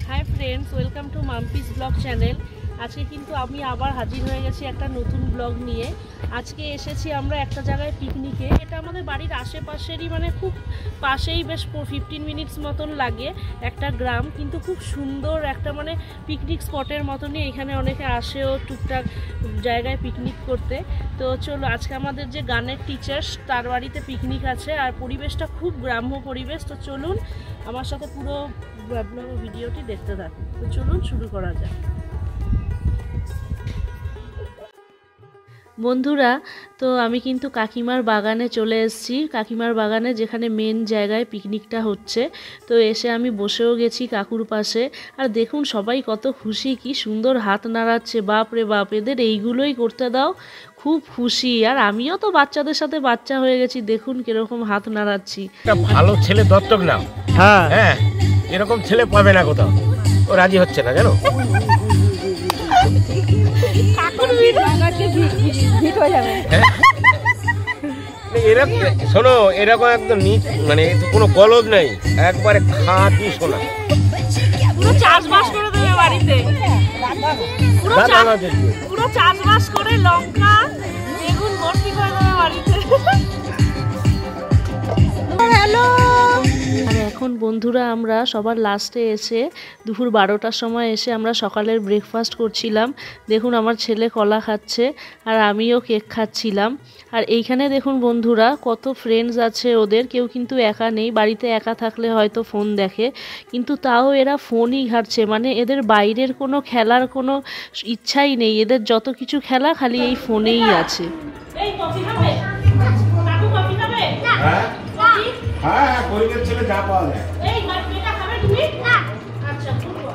Hi friends, welcome to Mampi's blog channel. আজকে কিন্তু আমি আবার হাজির হয়ে গেছি একটা নতুন ব্লগ নিয়ে। আজকে এসেছি আমরা একটা জায়গায় পিকনিকে। এটা আমাদের বাড়ির আশেপাশেরই, মানে খুব পাশেই, বেশ 15 মিনিটস মতন লাগে একটা গ্রাম, কিন্তু খুব সুন্দর একটা মানে পিকনিক স্পটের মতনই। এখানে অনেকে আসেও টুকটাক জায়গায় পিকনিক করতে। তো চলো, আজকে আমাদের যে গানের টিচার তার বাড়িতে পিকনিক আছে, আর পরিবেশটা খুব গ্রাম্য পরিবেশ। তো চলুন আমার সাথে পুরো ভিডিওটি দেখতে থাকুন। তো চলুন শুরু করা যাক। বন্ধুরা, তো আমি কিন্তু কাকিমার বাগানে চলে এসেছি। কাকিমার বাগানে যেখানে মেন জায়গায় পিকনিকটা হচ্ছে। তো এসে আমি বসেও গেছি কাকুর পাশে। আর দেখুন সবাই কত খুশি, কি সুন্দর হাত নাড়াচ্ছে। বাপ রে বাপ, এদের এইগুলোই করতে দাও, খুব খুশি। আর আমিও তো বাচ্চাদের সাথে বাচ্চা হয়ে গেছি, দেখুন কিরকম হাত নাড়াচ্ছি। একটা ভালো ছেলে দত্তক নাও। হ্যাঁ, এরকম ছেলে পাবে না কোথাও। ও রাজি হচ্ছে না, জানো। শোনো, এরকম একদম মানে কোনো গলদ নেই, একবারে খাঁটি সোনা। পুরো চাষবাস করে দেবে বাড়িতে, পুরো চাষবাস করে লঙ্কা বেগুন ভর্তি করে দেবে বাড়িতে। হ্যালো। আর এখন বন্ধুরা, আমরা সবার লাস্টে এসে দুপুর 12টার সময় এসে আমরা সকালের ব্রেকফাস্ট করছিলাম। দেখুন আমার ছেলে কলা খাচ্ছে আর আমিও কেক খাচ্ছিলাম। আর এইখানে দেখুন বন্ধুরা, কত ফ্রেন্ডস আছে ওদের, কেউ কিন্তু একা নেই। বাড়িতে একা থাকলে হয়তো ফোন দেখে, কিন্তু তাও এরা ফোনই ঘাটছে। মানে এদের বাইরের কোনো খেলার কোনো ইচ্ছাই নেই, এদের যত কিছু খেলা খালি এই ফোনেই আছে। এই কফি খাবে? কাকু কফি খাবে? হ্যাঁ হ্যাঁ, গরিবের ছেলে যা পাওয়া যায়। এই এটা খাবে তুমি? না। আচ্ছা,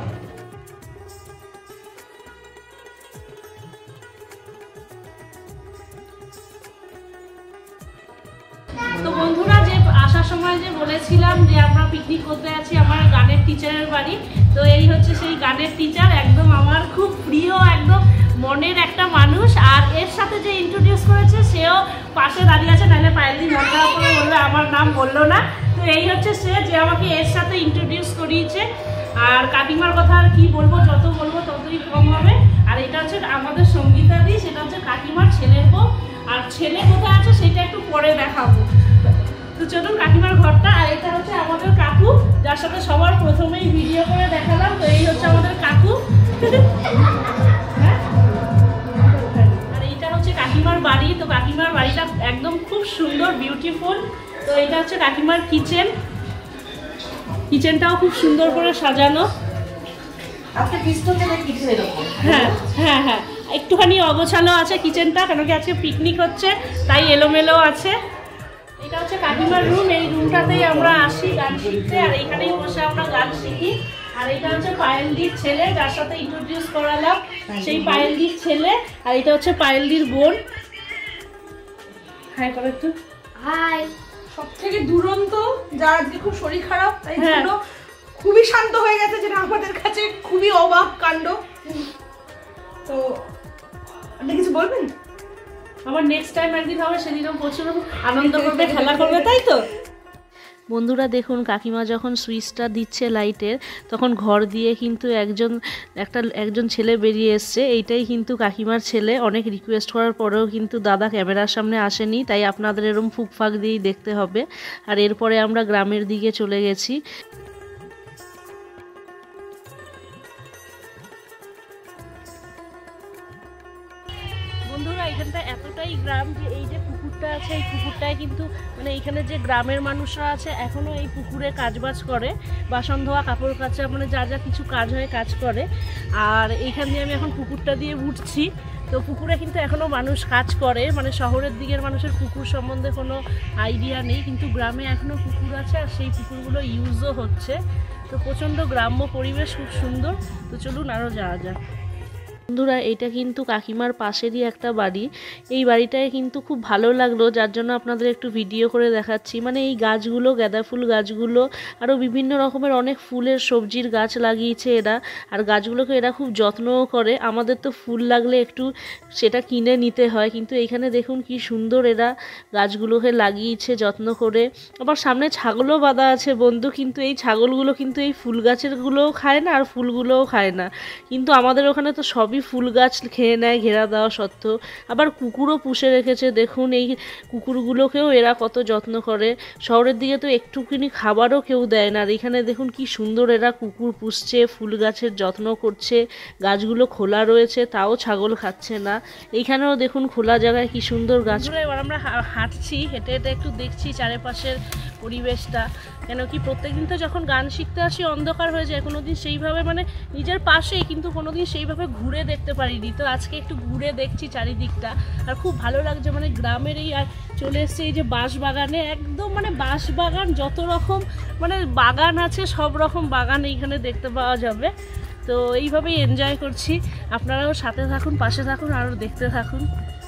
তো বন্ধুরা, যে আসার সময় যে বলেছিলাম যে আমরা পিকনিক করতে যাচ্ছি আমার গানের টিচারের বাড়ি, তো এই হচ্ছে সেই গানের টিচার। একদম আমার খুব প্রিয়, একদম মনের একটা মানুষ। আর এর সাথে যে ইন্ট্রোডিউস করেছে সেও পাশে দাঁড়িয়ে আছে, নাহলে পায়েল মন খারাপ করে বলবে আমার নাম বললো না। তো এই হচ্ছে সে, যে আমাকে এর সাথে ইন্ট্রোডিউস করিয়েছে। আর কাকিমার কথা আর কি বলবো, যত বলবো ততই কম হবে। আর এটা হচ্ছে আমাদের সঙ্গীতা দি, সেটা হচ্ছে কাকিমার ছেলের বউ। আর ছেলে কোথায় আছে সেটা একটু পরে দেখাবো। তো চলুন কাকিমার ঘরটা। আর এটা হচ্ছে আমাদের কাকু, যার সাথে সবার প্রথমেই ভিডিও করে দেখালাম। তো এই হচ্ছে আমাদের কাকু। আর এইটা হচ্ছে কাকিমার বাড়ি। তো কাকিমার বাড়িটা একদম খুব সুন্দর, বিউটিফুল। তো এটা হচ্ছে কাকিমার কিচেন। কিচেনটাও খুব সুন্দর করে সাজানো। হ্যাঁ হ্যাঁ হ্যাঁ, একটুখানি অগোছালো আছে কিচেনটা, কেন কি আজকে পিকনিক হচ্ছে তাই এলোমেলো আছে। এটা হচ্ছে কাকিমার রুম। এই রুমটাতেই আমরা আসি গান শিখতে, আর এখানেই বসে আমরা গান শিখি। আর এটা হচ্ছে পায়েলদির ছেলে, যার সাথে ইন্ট্রোডিউস করালাম, সেই পায়েলদির ছেলে। আর এটা হচ্ছে পায়েলদির বোন। হাই করো একটু। হাই। সব থেকে দুরন্ত, যার আজকে খুব শরীর খারাপ, তাই জন্য খুবই শান্ত হয়ে গেছে, যেটা আমাদের কাছে খুবই অবাক কাণ্ড। তো আপনি কিছু বলবেন? আমার নেক্সট টাইম একদিন হবে, সেদিনও প্রচুর আনন্দ করবে, খেলা করবে, তাই তো? বন্ধুরা দেখুন, কাকিমা যখন সুইচটা দিচ্ছে লাইটের, তখন ঘর দিয়ে কিন্তু একজন ছেলে বেরিয়ে এসছে। এইটাই কিন্তু কাকিমার ছেলে। অনেক রিকোয়েস্ট করার পরেও কিন্তু দাদা ক্যামেরার সামনে আসেনি, তাই আপনাদের এরকম ফুকফাক দিয়েই দেখতে হবে। আর এরপরে আমরা গ্রামের দিকে চলে গেছি। বন্ধুরা, এখানটা এতটাই গ্রাম যে এই যে পুকুরটা আছে, এই পুকুরটায় কিন্তু মানে এইখানে যে গ্রামের মানুষরা আছে এখনও এই পুকুরে কাজবাজ করে, বাসন ধোয়া, কাপড় কাচা, মানে যা যা কিছু কাজ হয় কাজ করে। আর এইখান দিয়ে আমি এখন পুকুরটা দিয়ে উঠছি। তো পুকুরে কিন্তু এখনও মানুষ কাজ করে, মানে শহরের দিকের মানুষের পুকুর সম্বন্ধে কোনো আইডিয়া নেই, কিন্তু গ্রামে এখনও পুকুর আছে, আর সেই পুকুরগুলো ইউজও হচ্ছে। তো প্রচণ্ড গ্রাম্য পরিবেশ, খুব সুন্দর। তো চলুন আরও যাওয়া যাক। বন্ধুরা এটা কিন্তু কাকিমার পাশেরই একটা বাড়ি। এই বাড়িটায় কিন্তু খুব ভালো লাগলো, যার জন্য আপনাদের একটু ভিডিও করে দেখাচ্ছি। মানে এই গাছগুলো, গাঁদা ফুল গাছগুলো, আরও বিভিন্ন রকমের অনেক ফুলের সবজির গাছ লাগিয়েছে এরা। আর গাছগুলোকে এরা খুব যত্নও করে। আমাদের তো ফুল লাগলে একটু সেটা কিনে নিতে হয়, কিন্তু এইখানে দেখুন কি সুন্দর এরা গাছগুলোকে লাগিয়েছে যত্ন করে। আবার সামনে ছাগলও বাঁধা আছে বন্ধু, কিন্তু এই ছাগলগুলো কিন্তু এই ফুল গাছেরগুলোও খায় না আর ফুলগুলোও খায় না। কিন্তু আমাদের ওখানে তো সবই ফুল গাছ খেয়ে নেয় ঘেরা দেওয়া সত্ত্বেও। আবার কুকুরও পুষে রেখেছে, দেখুন এই কুকুরগুলোকেও এরা কত যত্ন করে। শহরের দিকে তো একটুখানি খাবারও কেউ দেয় না, আর এখানে দেখুন কি সুন্দর এরা কুকুর পুষছে, ফুল গাছের যত্ন করছে। গাছগুলো খোলা রয়েছে তাও ছাগল খাচ্ছে না। এইখানেও দেখুন খোলা জায়গায় কি সুন্দর গাছ। এবার আমরা হাঁটছি, হেঁটে হেঁটে একটু দেখছি চারিপাশের পরিবেশটা। কেন কি প্রত্যেকদিন তো যখন গান শিখতে আসি অন্ধকার হয়ে যায়, কোনোদিন সেইভাবে মানে নিজের পাশেই, কিন্তু কোনোদিন সেইভাবে ঘুরে দেখতে পারিনি। তো আজকে একটু ঘুরে দেখছি চারিদিকটা, আর খুব ভালো লাগছে। মানে গ্রামের এই আর চলে এসছে এই যে বাঁশ বাগানে, একদম মানে বাঁশ বাগান, যত রকম মানে বাগান আছে সব রকম বাগান এইখানে দেখতে পাওয়া যাবে। তো এইভাবেই এনজয় করছি। আপনারাও সাথে থাকুন, পাশে থাকুন, আরও দেখতে থাকুন।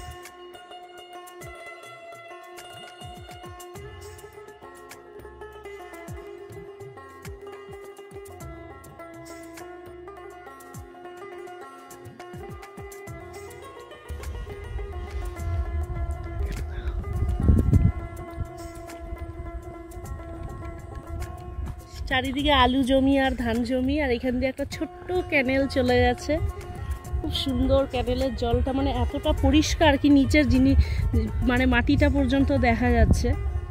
চারিদিকে আলু জমি আর ধান জমি, আর এখান দিয়ে একটা ছোট্ট ক্যানেল চলে গেছে। খুব সুন্দর ক্যানেলের জলটা, মানে এতটা পরিষ্কার কি নিচের জিনিস মানে মাটিটা পর্যন্ত দেখা যাচ্ছে।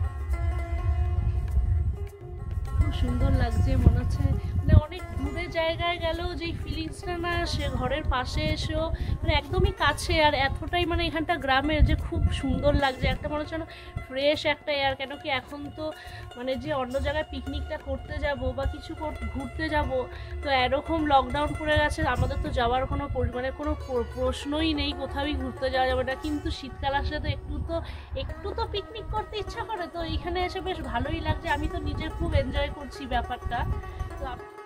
খুব সুন্দর লাগছে, মনে হচ্ছে মানে অনেক দূরে জায়গায় গেলেও যেই ফিলিংসটা না সে ঘরের পাশে এসেও মানে একদমই কাছে। আর এতটাই মানে এখানটা গ্রামের যে খুব সুন্দর লাগছে, একটা মনে হচ্ছে না ফ্রেশ একটা এয়ার। কেন কি এখন তো মানে যে অন্য জায়গায় পিকনিকটা করতে যাব বা কিছু ঘুরতে যাব, তো এরকম লকডাউন পড়ে গেছে, আমাদের তো যাওয়ার কোনো মানে কোনো প্রশ্নই নেই, কোথাওই ঘুরতে যাওয়া যাবে না। কিন্তু শীতকাল আসলে তো একটু তো পিকনিক করতে ইচ্ছা করে। তো এইখানে এসে বেশ ভালোই লাগছে, আমি তো নিজে খুব এনজয় করছি ব্যাপারটা। তো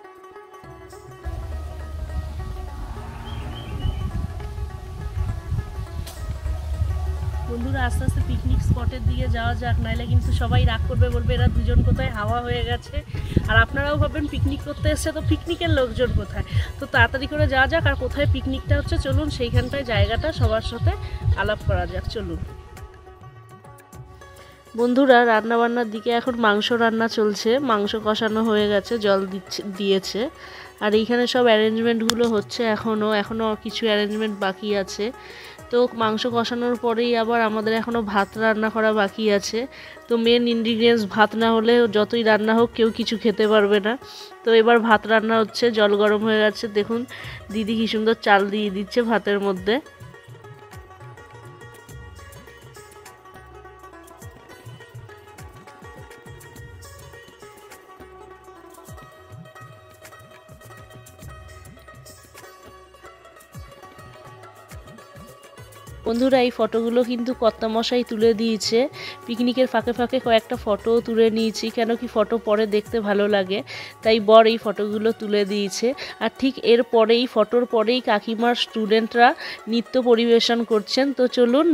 বন্ধুরা আস্তে আস্তে পিকনিক স্পটের দিকে যাওয়া যাক, নাইলে কিন্তু সবাই রাগ করবে, বলবে এরা দুজন কোথায় হাওয়া হয়ে গেছে। আর আপনারাও ভাববেন পিকনিক করতে এসছে, তো পিকনিকের লোকজন কোথায়। তো তাড়াতাড়ি করে যাওয়া যাক, আর কোথায় পিকনিকটা হচ্ছে চলুন সেইখানটায় জায়গাটা সবার সাথে আলাপ করা যাক, চলুন। বন্ধুরা রান্নাবান্নার দিকে এখন মাংস রান্না চলছে, মাংস কষানো হয়ে গেছে, জল দিয়েছে। আর এইখানে সব অ্যারেঞ্জমেন্টগুলো হচ্ছে, এখনও কিছু অ্যারেঞ্জমেন্ট বাকি আছে। তো মাংস কষানোর পরেই আবার আমাদের এখনও ভাত রান্না করা বাকি আছে। তো মেন ইনগ্রিডিয়েন্টস ভাত না হলে যতই রান্না হোক কেউ কিছু খেতে পারবে না। তো এবার ভাত রান্না হচ্ছে, জল গরম হয়ে গেছে, দেখুন দিদি কি সুন্দর চাল দিয়ে দিচ্ছে ভাতের মধ্যে। বন্ধুরা এই ফটোগুলো কিন্তু কর্তামশাই তুলে দিয়েছে। পিকনিকের ফাঁকে ফাঁকে কয়েকটা ফটোও তুলে নিয়েছি, কেন কি ফটো পরে দেখতে ভালো লাগে, তাই বর এই ফটোগুলো তুলে দিয়েছে। আর ঠিক এর পরেই ফটোর পরেই কাকিমার স্টুডেন্টরা নৃত্য পরিবেশন করছেন। তো চলুন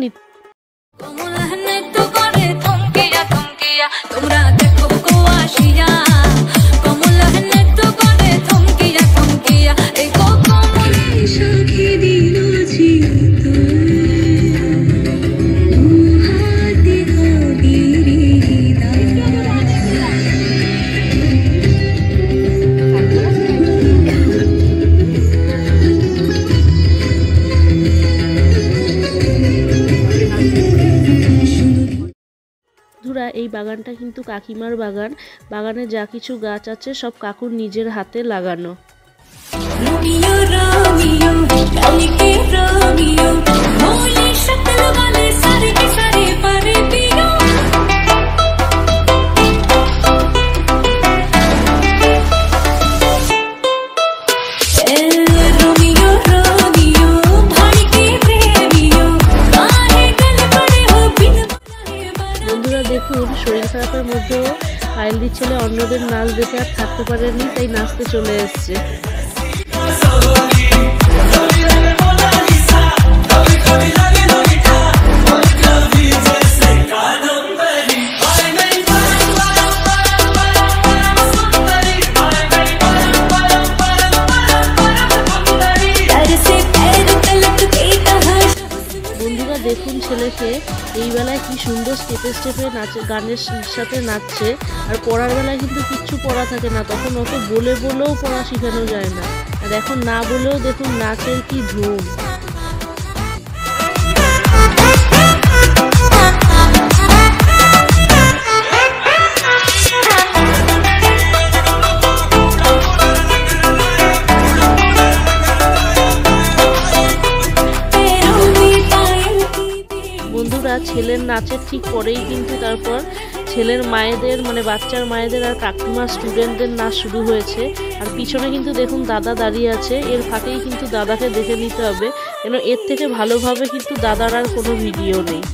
এই বাগানটা কিন্তু কাকিমার বাগান। বাগানে যা কিছু গাছ আছে সব কাকুর নিজের হাতে লাগানো। দেখুন শরীর খারাপের মধ্যেও পায়েলদির ছেলে অন্যদের নাচ দেখে আর থাকতে পারেনি, তাই নাচতে চলে এসছে। দেখে এই বেলায় কি সুন্দর স্টেপে স্টেপে নাচে, গানের সাথে নাচছে। আর পড়ার বেলায় কিন্তু কিচ্ছু পড়া থাকে না, তখন ওকে বলে বলেও পড়া শেখানো যায় না। আর এখন না বলেও দেখুন নাচের কি ধুম। বন্ধুরা ছেলের নাচের ঠিক পরেই কিন্তু তারপর ছেলের মায়েদের মানে বাচ্চার মায়েদের আর কাকিমা স্টুডেন্টদের নাচ শুরু হয়েছে। আর পিছনে কিন্তু দেখুন দাদা দাঁড়িয়ে আছে, এর ফাঁকেই কিন্তু দাদাকে দেখে নিতে হবে, কেন এর থেকে ভালোভাবে কিন্তু দাদার আর কোনো ভিডিও নেই।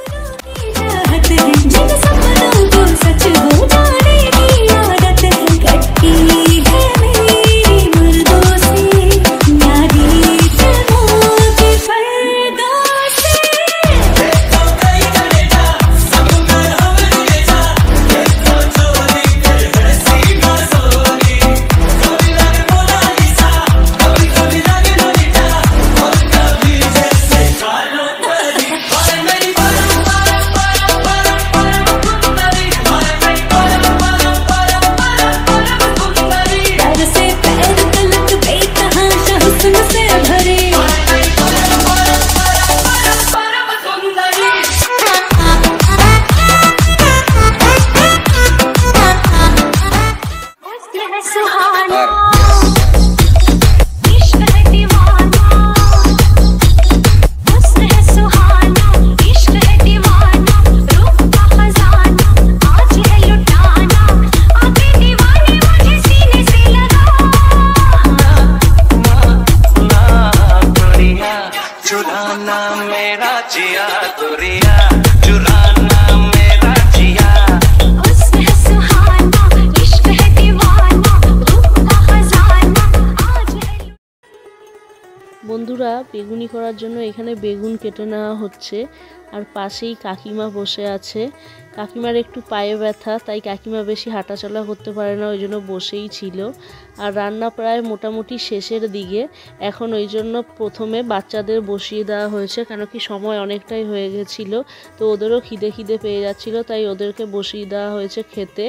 বন্ধুরা বেগুনি করার জন্য এখানে বেগুন কেটে নেওয়া হচ্ছে, আর পাশেই কাকিমা বসে আছে। কাকিমার একটু পায়ে ব্যথা, তাই কাকিমা বেশি হাঁটাচলা করতে পারে না, ওই জন্য বসেই ছিল। আর রান্না প্রায় মোটামুটি শেষের দিকে, এখন ওই জন্য প্রথমে বাচ্চাদের বসিয়ে দেওয়া হয়েছে, কেন কি সময় অনেকটাই হয়ে গেছিল, তো ওদেরও খিদে খিদে পেয়ে যাচ্ছিল, তাই ওদেরকে বসিয়ে দেওয়া হয়েছে খেতে।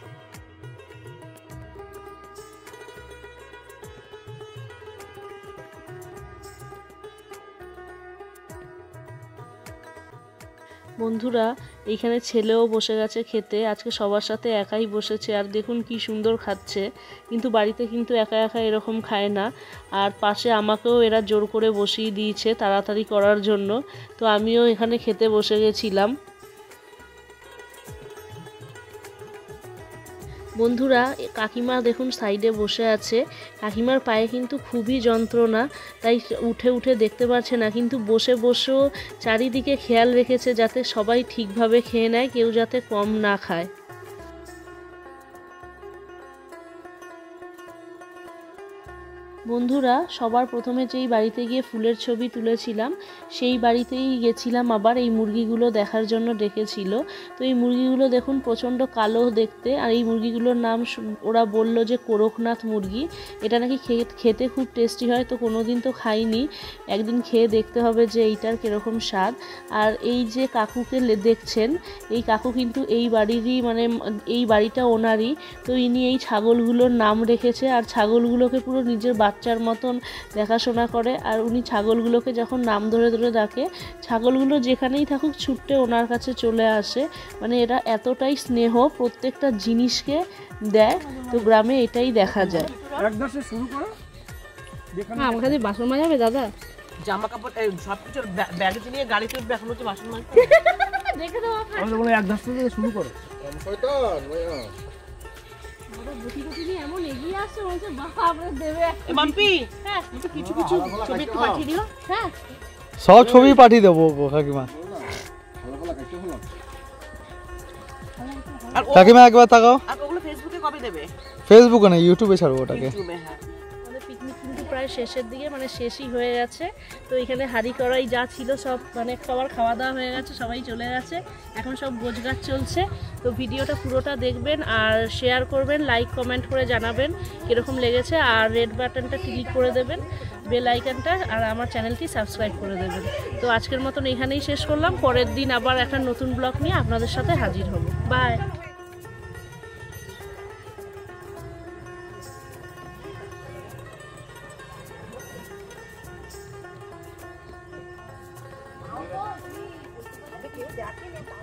বন্ধুরা এইখানে ছেলেও বসে গেছে খেতে, আজকে সবার সাথে একাই বসেছে, আর দেখুন কি সুন্দর খাচ্ছে। কিন্তু বাড়িতে কিন্তু একা একা এরকম খায় না। আর পাশে আমাকেও এরা জোর করে বসিয়ে দিয়েছে তাড়াতাড়ি করার জন্য, তো আমিও এখানে খেতে বসে গেছিলাম। বন্ধুরা কাকিমা দেখুন সাইডে বসে আছে, কাকিমার পায়ে কিন্তু খুবই যন্ত্রণা, তাই উঠে উঠে দেখতে পাচ্ছে না, কিন্তু বসে বসেও চারিদিকে খেয়াল রেখেছে যাতে সবাই ঠিকভাবে খেয়ে নেয়, কেউ যাতে কম না খায়। বন্ধুরা সবার প্রথমে যেই বাড়িতে গিয়ে ফুলের ছবি তুলেছিলাম সেই বাড়িতেই গেছিলাম, আবার এই মুরগিগুলো দেখার জন্য ডেকেছিল। তো এই মুরগিগুলো দেখুন প্রচণ্ড কালো দেখতে, আর এই মুরগিগুলোর নাম ওরা বলল যে করকনাথ মুরগি। এটা নাকি খেতে খুব টেস্টি হয়, তো কোনোদিন তো খাইনি, একদিন খেয়ে দেখতে হবে যে এইটার কীরকম স্বাদ। আর এই যে কাকুকে দেখছেন, এই কাকু কিন্তু এই বাড়িরই মানে এই বাড়িটা ওনারই, তো ইনি এই ছাগলগুলোর নাম রেখেছে, আর ছাগলগুলোকে পুরো নিজের বাচ্চার মতন দেখাশোনা করে। আর উনি ছাগলগুলোকে যখন নাম ধরে ধরে ডাকে, ছাগলগুলো যেখানেই থাকুক ছুটে ওনার কাছে চলে আসে, মানে এরা এতটাই স্নেহ, প্রত্যেকটা জিনিসকে দেয়। তো গ্রামে এটাই দেখা যায়। আমার কাছে বাসন মাজাবে দাদা, জামা কাপড় সব কিছু ব্যাগে নিয়ে গাড়িতে উঠবে, এখন হচ্ছে বাসন মাজতে। দেখে দাও আমাদের বলে এক ধাস থেকে শুরু করো। এমন এগিয়ে আসছে বলছে বাবা আমরা দেবে মাম্পি। হ্যাঁ কিছু কিছু ছবি একটু পাঠিয়ে দিও। হ্যাঁ সব ছবি পাঠিয়ে দেবো কাকিমা। কাকিমা একবার তাকাও। আর ওগুলো ফেসবুকে কবে দেবে? ফেসবুকে না, ইউটিউবে ছাড়বো ওটাকে। ইউটিউবে হ্যাঁ। পিকনিক কিন্তু প্রায় শেষের দিকে, মানে শেষই হয়ে গেছে। তো এখানে হাঁড়ি কড়াই যা ছিল সব মানে সবার খাওয়া দাওয়া হয়ে গেছে, সবাই চলে গেছে, এখন সব গোছগাছ চলছে। তো ভিডিওটা পুরোটা দেখবেন আর শেয়ার করবেন, লাইক কমেন্ট করে জানাবেন কীরকম লেগেছে, আর রেড বাটনটা ক্লিক করে দেবেন, বেল আইকনটা, আর আমার চ্যানেলটি সাবস্ক্রাইব করে দেবেন। তো আজকের মতন এখানেই শেষ করলাম, পরের দিন আবার একটা নতুন ব্লগ নিয়ে আপনাদের সাথে হাজির হব। বাই। দেখে